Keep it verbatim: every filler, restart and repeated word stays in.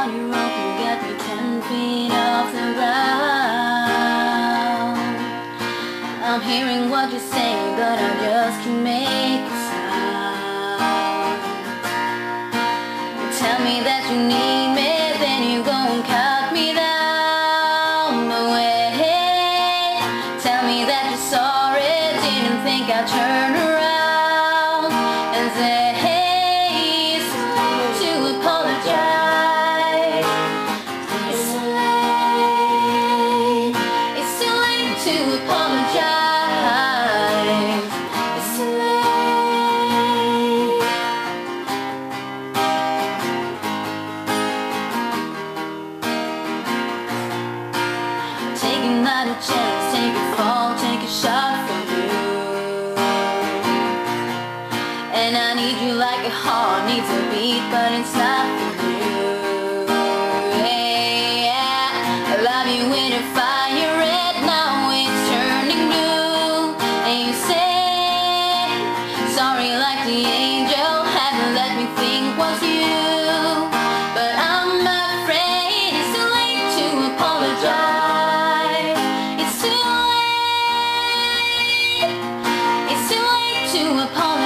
on your rope, you got me ten feet off the ground. I'm hearing what you say, but I just can't make a sound. You tell me that you need me, then you go and cut me down. But wait, tell me that you're sorry, didn't think I'd turn around and say, hey, it's time to apologize. It's too late, it's too late to apologize. It's too late. Take another chance, take a fall, take a shot for you. And I need you like a heart needs a beat, but it's not for you. Hey, yeah, I love you with a fire red, now it's turning blue. And you say, sorry like the angel, haven't let me think was you. But I'm afraid it's too late to apologize. It's too late, it's too late to apologize.